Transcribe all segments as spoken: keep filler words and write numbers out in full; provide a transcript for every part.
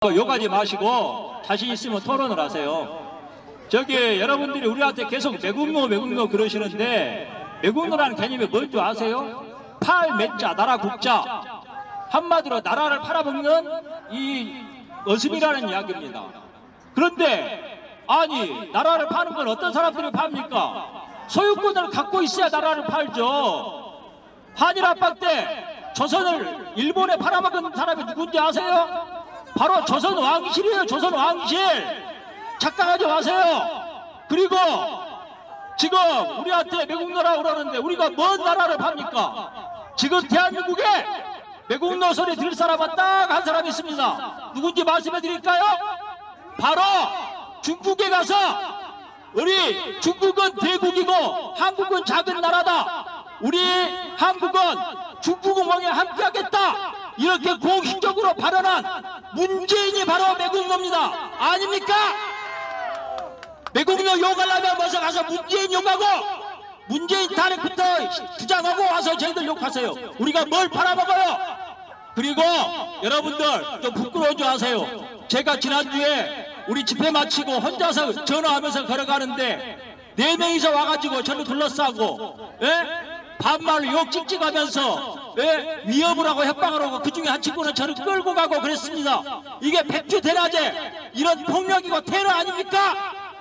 욕하지 마시고 자신 있으면 토론을 하세요. 저기 여러분들이 우리한테 계속 매국노 매국노 그러시는데 매국노라는 개념이 뭔지 아세요? 팔매자 나라 국자, 한마디로 나라를 팔아먹는 이 어슴이라는 이야기입니다. 그런데 아니 나라를 파는 건 어떤 사람들이 팝니까? 소유권을 갖고 있어야 나라를 팔죠. 한일 합방 때 조선을 일본에 팔아먹은 사람이 누군지 아세요? 바로 조선 왕실이에요. 조선 왕실. 착각하지 마세요. 그리고 지금 우리한테 매국노라고 그러는데 우리가 뭔 나라를 팝니까? 지금 대한민국에 매국노 소리 들을 사람은 딱 한 사람이 있습니다. 누군지 말씀해 드릴까요? 바로 중국에 가서 우리 중국은 대국이고 한국은 작은 나라다. 우리 한국은 중국은왕에 함께하겠다. 이렇게 공식적으로 발언한 문재인이 바로 매국노입니다. 아닙니까? 매국노 욕하려면 먼저 가서 문재인 욕하고 문재인 탄핵부터 주장하고 와서 저희들 욕하세요. 우리가 뭘 팔아먹어요? 그리고 여러분들 좀 부끄러운 줄 아세요. 제가 지난주에 우리 집회 마치고 혼자서 전화하면서 걸어가는데 네 명이서 와가지고 저를 둘러싸고 예? 반말로 욕 찍찍하면서 예? 위협을 하고 협박을 하고 그중에 한 친구는 저를 끌고 가고 그랬습니다. 이게 백주대낮에 이런 폭력이고 테러 아닙니까?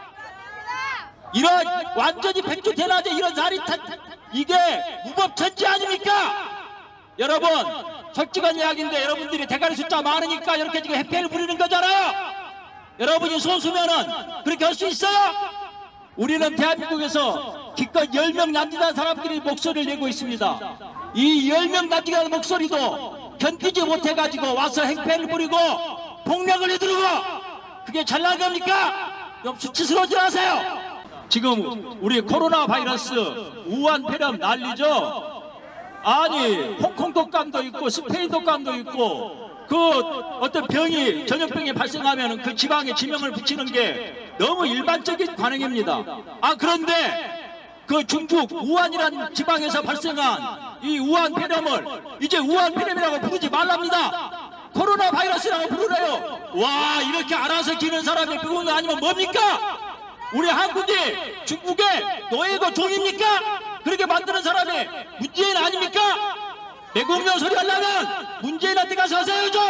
이런 완전히 백주대낮에 이런 자리탄 이게 무법천지 아닙니까? 여러분 솔직한 이야기인데 여러분들이 대가리 숫자 많으니까 이렇게 지금 해패를 부리는 거잖아요. 여러분이 소수면은 그렇게 할 수 있어요? 우리는 대한민국에서 기껏 열 명 남짓한 사람들이 목소리를 내고 있습니다. 이 열 명 남짓한 목소리도 견디지 못해가지고 와서 행패를 부리고 폭력을 휘두르고 그게 잘난 겁니까? 좀 수치스러워지 마세요. 지금 우리 코로나 바이러스 우한 폐렴 난리죠. 아니 홍콩 독감도 있고 스페인 독감도 있고 그 어떤 병이 전염병이 발생하면 그 지방에 지명을 붙이는 게 너무 일반적인 관행입니다. 아 그런데 그 중국 우한이라는 지방에서 발생한 이 우한 폐렴을 이제 우한 폐렴이라고 부르지 말랍니다. 코로나 바이러스라고 부르래요. 와 이렇게 알아서 기는 사람이 그건 아니면 뭡니까? 우리 한국이 중국의 노예고 종입니까? 그렇게 만드는 사람이 문재인 아닙니까? 매국노 소리 하려면 문재인한테 가서 하세요 좀!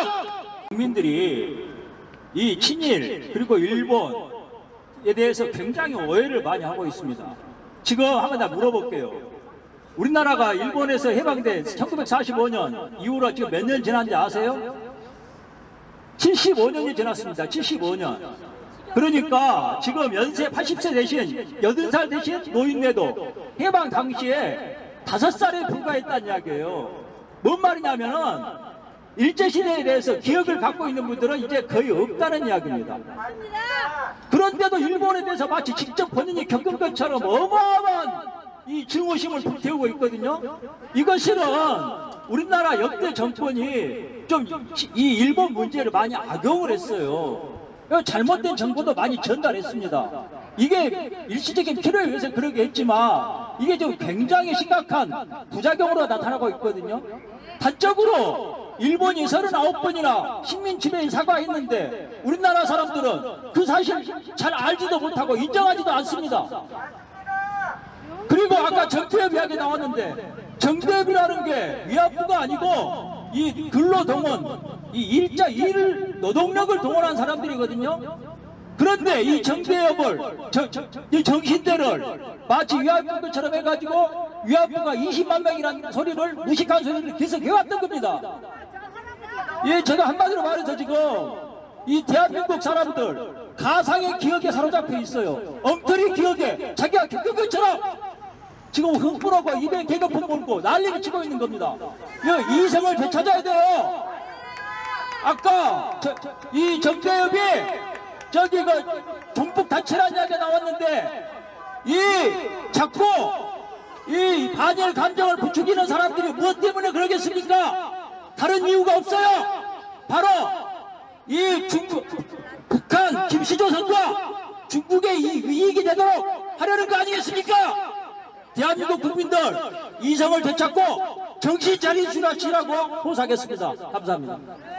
국민들이 이 친일 그리고 일본에 대해서 굉장히 오해를 많이 하고 있습니다. 지금 한번 다 물어볼게요. 우리나라가 일본에서 해방된 천구백사십오 년 이후로 지금 몇 년 지났는지 아세요? 칠십오 년이 지났습니다. 칠십오 년. 그러니까 지금 연세 팔십 세 대신 여든 살 대신 노인네도 해방 당시에 다섯 살에 불과했다는 이야기예요. 뭔 말이냐면은 일제시대에 대해서 기억을 갖고 있는 분들은 이제 거의 없다는 이야기입니다. 그런데도 일본에 대해서 마치 직접 본인이 겪은 것처럼 어마어마한 이 증오심을 불태우고 있거든요. 이것은 우리나라 역대 정권이 좀 이 일본 문제를 많이 악용을 했어요. 잘못된 정보도 많이 전달했습니다. 이게 일시적인 필요에 의해서 그러게 했지만 이게 좀 굉장히 심각한 부작용으로 나타나고 있거든요. 단적으로 일본이 서른아홉 번이나 식민 지배에 사과했는데 우리나라 사람들은 그 사실 잘 알지도 못하고 인정하지도 않습니다. 그리고 아까 정대협 이야기 나왔는데 정대협이라는 게 위안부가 아니고 이 근로동원, 이 일자 일 노동력을 동원한 사람들이거든요. 그런데 이 정대협을, 저, 저, 이 정신대를 마치 위안부 것처럼 해가지고 위안부가 이십만 명이라는 소리를 무식한 소리를 계속 해왔던 겁니다. 예, 제가 한마디로 말해서 지금 이 대한민국 사람들 가상의 기억에 사로잡혀 있어요. 엉터리 기억에 자기가 겪은 것처럼 지금 흥분하고 입에 개그폰 몰고 난리를 치고 있는 겁니다. 이 이성을 되찾아야 돼요. 아까 저, 이 정대협이 저기 그 종북 단체라는 이야기가 나왔는데 이 자꾸 이 반일 감정을 부추기는 사람들이 무엇 때문에 그러겠습니까? 다른 이유가 없어요. 바로 이 중국 북한 김시조선과 중국의 이 이익이 되도록 하려는 거 아니겠습니까? 대한민국 국민들 이성을 되찾고 정신 차리시라고 호소하겠습니다. 감사합니다.